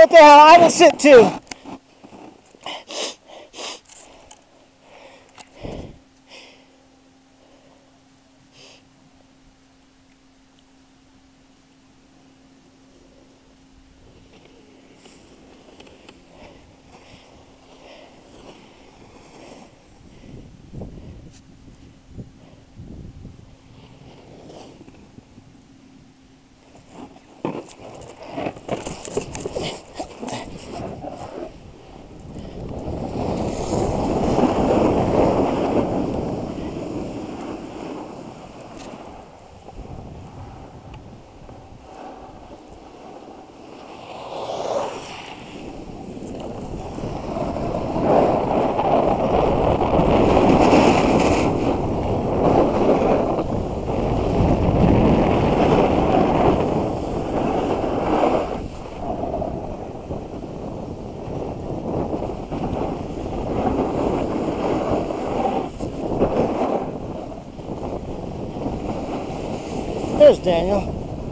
What the hell? I will sit too. There's Daniel.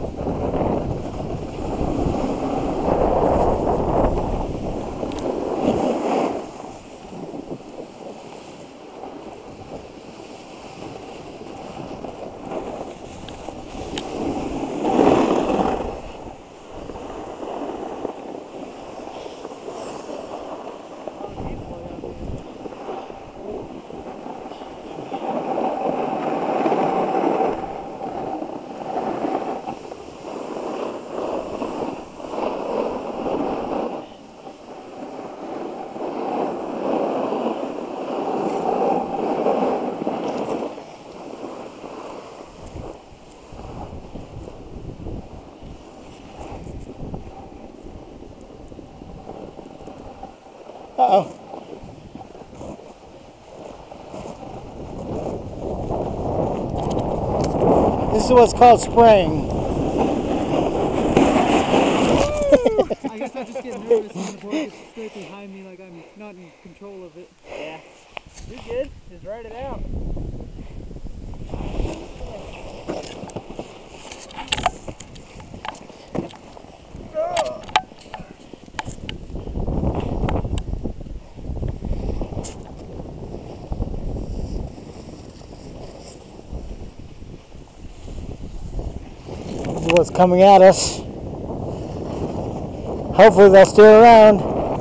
Uh-oh. This is what's called spraying. I guess I just get nervous when the board gets straight behind me like I'm not in control of it. Yeah. You're good. Just ride it out. This is what's coming at us. Hopefully they'll stay around.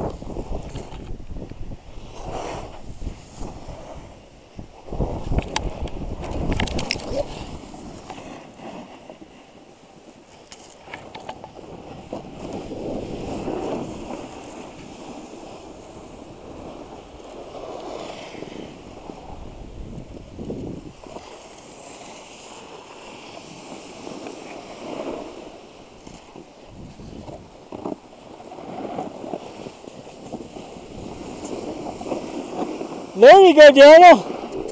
There you go, Daniel.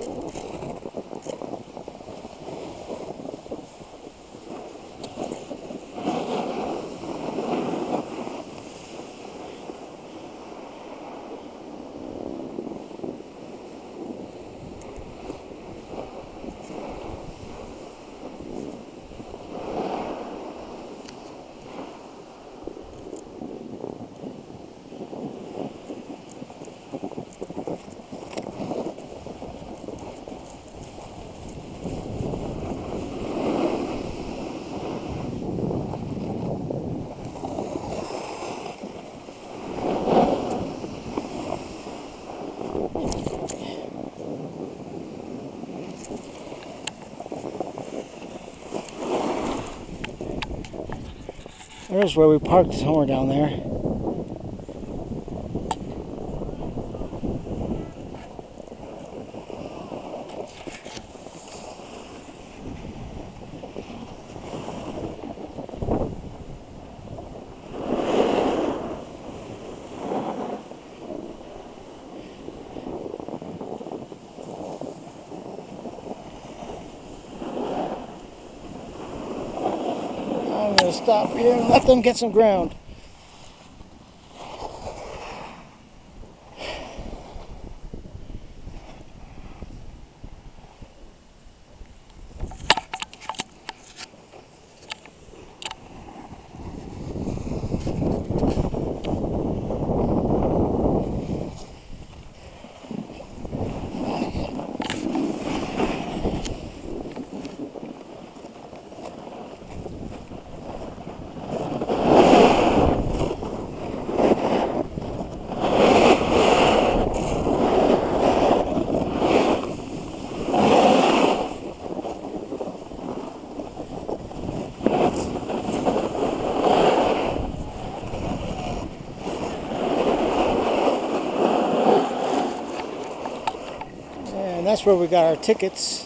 There's where we parked somewhere down there. I'm going to stop here and let them get some ground. that's where we got our tickets.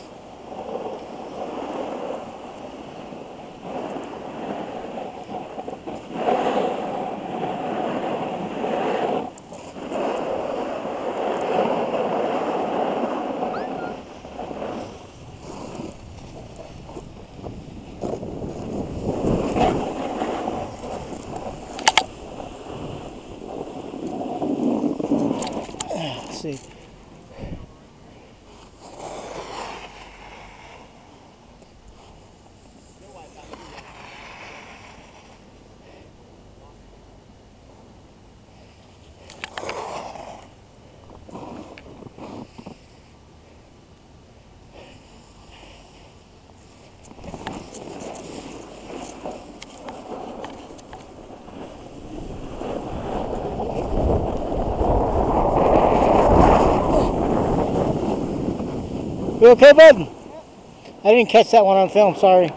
Let's see. You okay, bud? I didn't catch that one on film, sorry.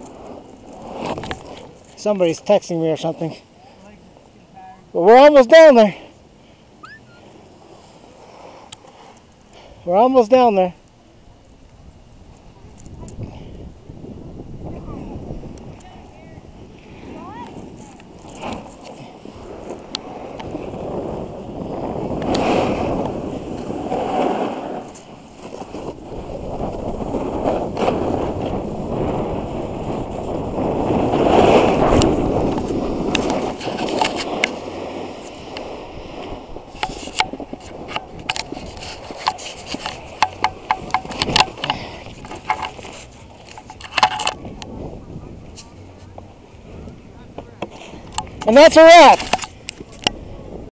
Somebody's texting me or something. But we're almost down there. We're almost down there. And that's a wrap.